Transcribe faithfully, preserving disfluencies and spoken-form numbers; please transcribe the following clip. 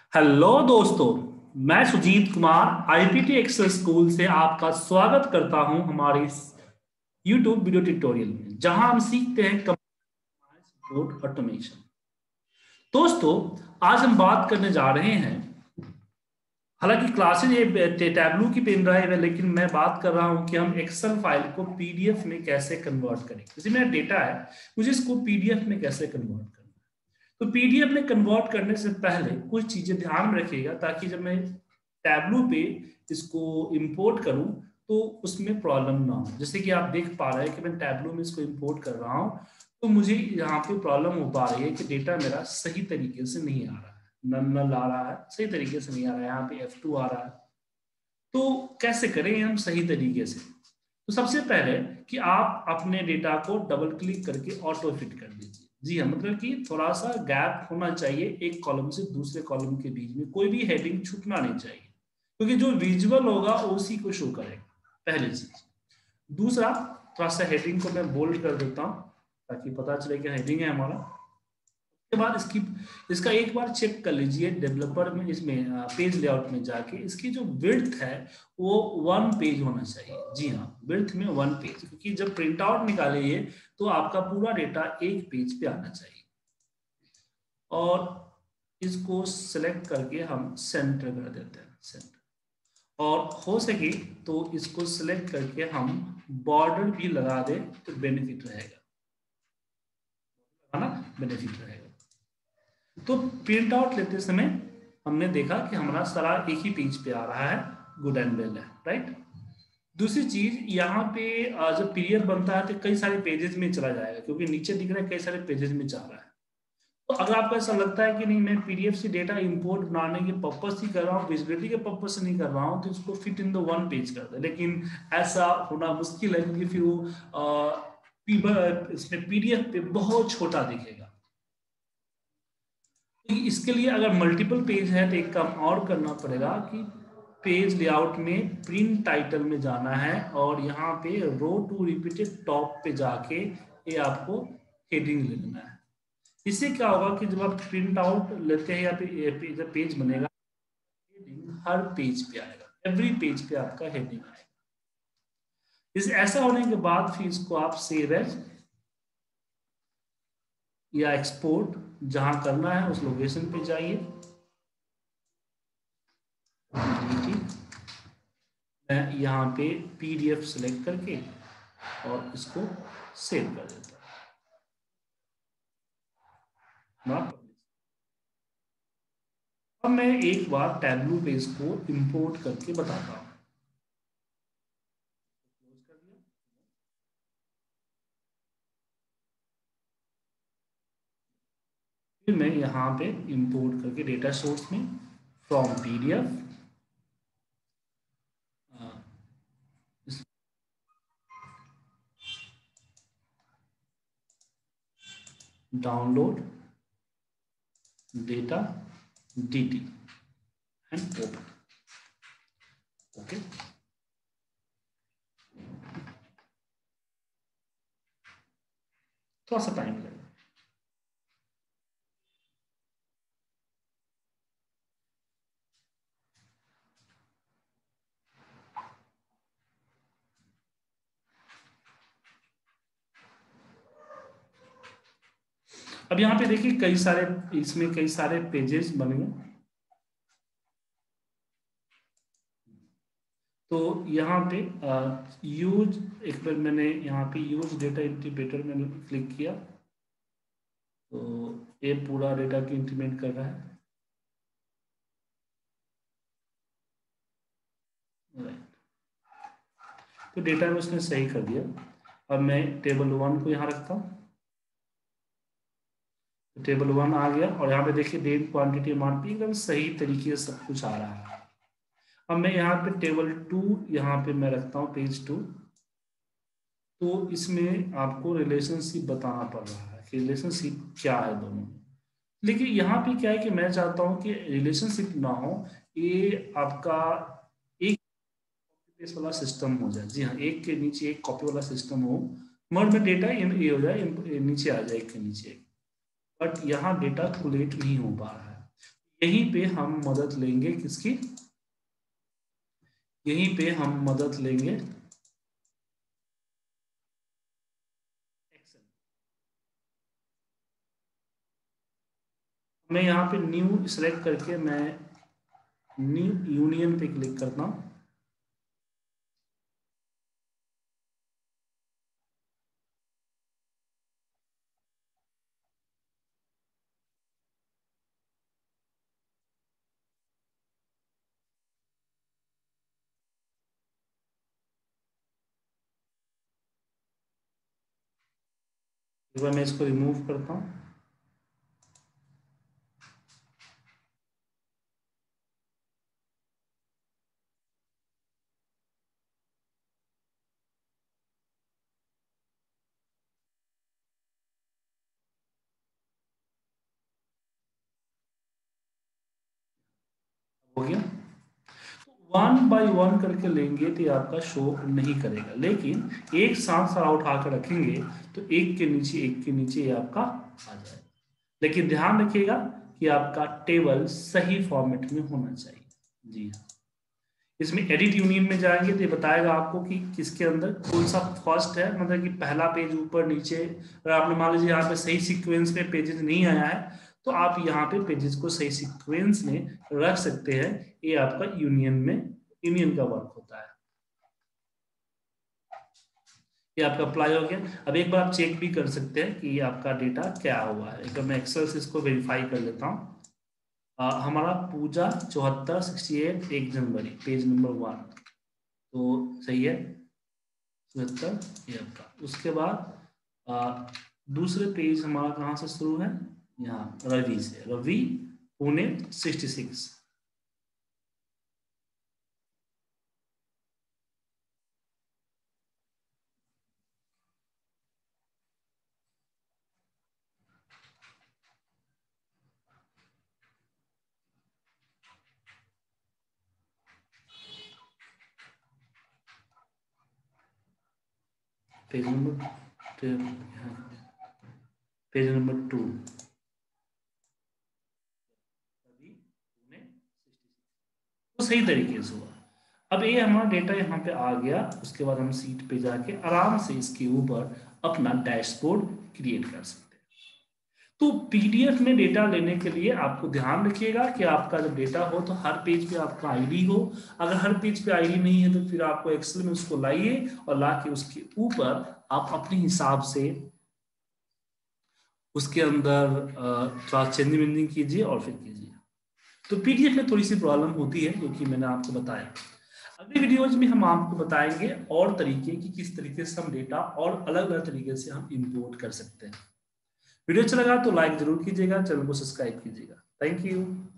Hello दोस्तों, मैं Sujit Kumar IPT excel school से आपका स्वागत करता हूं हमारे इस यूट्यूब वीडियो ट्यूटोरियल में, जहां हम सीखते हैं कंप्यूटर सपोर्ट ऑटोमेशन। दोस्तों, आज हम बात करने जा रहे हैं, हालांकि क्लासेज ये टैबलू की पेन ड्राइव है, लेकिन मैं बात कर रहा हूं कि हम एक्सेल फाइल को पीडीएफ में कैसे कन्वर्ट करें। जैसे मेरा डेटा है, मुझे इसको पीडीएफ में कैसे कन्वर्ट करना है। तो पीडीएफ में कन्वर्ट करने से पहले कुछ चीजें ध्यान में रखिएगा, ताकि जब मैं टैबलू पे इसको इंपोर्ट करूं तो उसमें प्रॉब्लम ना हो। जैसे कि आप देख पा रहे हैं कि मैं टैबलू में इसको इंपोर्ट कर रहा हूं, तो मुझे यहाँ पे प्रॉब्लम हो पा रही है कि डेटा मेरा सही तरीके से नहीं आ रहा है, नल नल आ रहा है, सही तरीके से नहीं आ रहा है, यहाँ पे एफ टू आ रहा है। तो कैसे करें हम सही तरीके से? तो सबसे पहले कि आप अपने डेटा को डबल क्लिक करके ऑटो फिट कर दीजिए। जी हाँ, मतलब कि थोड़ा सा गैप होना चाहिए एक कॉलम से दूसरे कॉलम के बीच में, कोई भी हेडिंग छूटना नहीं चाहिए, क्योंकि जो विजुअल होगा उसी को शो करेगा, पहली चीज। दूसरा, थोड़ा सा हेडिंग को मैं बोल्ड कर देता हूँ ताकि पता चले कि हेडिंग है हमारा। उसके बाद इसकी इसका एक बार चेक कर लीजिए डेवलपर में, इसमें पेज लेआउट में जाके इसकी जो विड्थ है वो वन पेज होना चाहिए। जी हाँ, विड्थ में वन पेज, क्योंकि जब प्रिंट आउट निकालेंगे तो आपका पूरा डेटा एक पेज पे आना चाहिए। और इसको सिलेक्ट करके हम सेंटर कर देते हैं, सेंटर। और हो सके तो इसको सिलेक्ट करके हम बॉर्डर भी लगा दें तो बेनिफिट रहेगा, है ना, बेनिफिट रहेगा। तो प्रिंट आउट लेते समय हमने देखा कि हमारा सारा एक ही पेज पे आ रहा है, गुड एंड वेल है, राइट। दूसरी चीज, यहाँ पे जब पीडीएफ बनता है तो कई सारे पेजेस में चला जाएगा, क्योंकि नीचे दिख रहा है कई सारे पेजेस में जा रहा है। तो अगर आपको ऐसा लगता है कि नहीं, मैं पीडीएफ से डेटा इंपोर्ट बनाने के पर्पस ही कर रहा हूँ, विजिबिलिटी के पर्पस से नहीं कर रहा हूँ, तो इसको fit in the one page कर दे। लेकिन ऐसा होना मुश्किल है, क्योंकि फिर वो इसमें पीडीएफ पे बहुत छोटा दिखेगा। इसके लिए अगर मल्टीपल पेज है तो एक काम और करना पड़ेगा कि पेज लेआउट में प्रिंट टाइटल में जाना है, और यहाँ पे रो टू रिपीटेड टॉप पे जाके ये आपको हेडिंग ले लेना है। इससे क्या होगा कि जब आप प्रिंट आउट लेते हैं या फिर जब पेज बनेगा, हेडिंग हर पेज पे आएगा, एवरी पेज पे आपका हेडिंग आएगा। इस ऐसा होने के बाद फिर इसको आप सेव एज या एक्सपोर्ट जहां करना है उस लोकेशन पे जाइए। मैं यहाँ पे पीडीएफ सेलेक्ट करके और इसको सेव कर देता हूँ। अब मैं एक बार टैबलू पे इसको इंपोर्ट करके बताता हूँ। फिर मैं यहाँ पे इंपोर्ट करके डेटा सोर्स में from PDF download data DT and open. Okay, थोड़ा सा टाइम लगेगा। अब यहाँ पे देखिए कई सारे, इसमें कई सारे पेजेस बन गए। तो यहाँ पे यूज, एक बार मैंने यहाँ पे यूज डेटा इंटीग्रेटर मैंने क्लिक किया, तो ये पूरा डेटा की इंटीग्रेट कर रहा है। तो डेटा में उसने सही कर दिया। अब मैं टेबल वन को यहाँ रखता हूँ, तो टेबल वन आ गया, और यहाँ पे देखिए डेट क्वांटिटी अमाउंट भी एकदम सही तरीके से सब कुछ आ रहा है। अब मैं यहाँ पे टेबल टू यहाँ पे मैं रखता हूँ, पेज टू। तो इसमें आपको रिलेशनशिप बताना पड़ रहा है कि रिलेशनशिप क्या है दोनों में। लेकिन यहाँ पे क्या है कि मैं चाहता हूँ कि रिलेशनशिप ना हो, ये आपका एक पेज वाला सिस्टम हो जाए। जी हाँ, एक के नीचे एक कॉपी वाला सिस्टम हो, मर्ज में डेटा ये हो जाए, नीचे आ जाए एक के नीचे। बट यहाँ डेटा कोलेट नहीं हो पा रहा है। यहीं पे हम मदद लेंगे किसकी, यहीं पे हम मदद लेंगे एक्सेल। मैं यहाँ पे न्यू सेलेक्ट करके मैं न्यू यूनियन पे क्लिक करता हूँ। एक बार मैं इसको रिमूव करता हूँ। हो गया। वन बाय वन करके लेंगे तो ये आपका शो नहीं करेगा, लेकिन एक साथ सारा उठा कर रखेंगे तो एक के नीचे एक के नीचे ये आपका आ जाएगा। लेकिन ध्यान रखिएगा कि आपका टेबल सही फॉर्मेट में होना चाहिए। जी हाँ, इसमें एडिट यूनियन में जाएंगे तो ये बताएगा आपको कि किसके अंदर कौन सा फर्स्ट है, मतलब कि पहला पेज ऊपर नीचे। अगर आपने मान लीजिए यहाँ पे सही सीक्वेंस में पेजेस नहीं आया है तो आप यहाँ पे पेजेस को सही सीक्वेंस में रख सकते हैं। ये आपका यूनियन में यूनियन का वर्क होता है। ये आपका अप्लाई हो गया। अब एक बार आप चेक भी कर सकते हैं कि ये आपका डेटा क्या हुआ है। एक बार मैं एक्सेल से इसको वेरीफाई कर लेता हूँ। आ, हमारा पूजा चौहत्तर सिक्सटी एट एक जनवरी पेज नंबर वन तो सही है चौहत्तर ये आपका। उसके बाद आ, दूसरे पेज हमारा कहाँ से शुरू है, यहाँ रवि से, Ravi Pune sixty six. Page number page number two तो सही तरीके से हुआ। अब ये हमारा डेटा यहाँ पे आ गया। उसके बाद हम सीट पे जाके आराम से इसके ऊपर अपना डैशबोर्ड क्रिएट कर सकते हैं। तो पीडीएफ में डेटा लेने के लिए आपको ध्यान रखिएगा कि आपका जब डेटा हो तो हर पेज पे आपका आईडी हो। अगर हर पेज पे आईडी नहीं है तो फिर आपको एक्सेल में उसको लाइए और ला के उसके ऊपर आप अपने हिसाब से उसके अंदर थोड़ा चेंजिंग वेंजिंग कीजिए और फिर कीजिए। तो पीडीएफ में थोड़ी सी प्रॉब्लम होती है जो कि मैंने आपको बताया। अगली वीडियोज में हम आपको बताएंगे और तरीके कि किस तरीके से हम डेटा और अलग अलग तरीके से हम इंपोर्ट कर सकते हैं। वीडियो अच्छा लगा तो लाइक जरूर कीजिएगा, चैनल को सब्सक्राइब कीजिएगा। Thank you.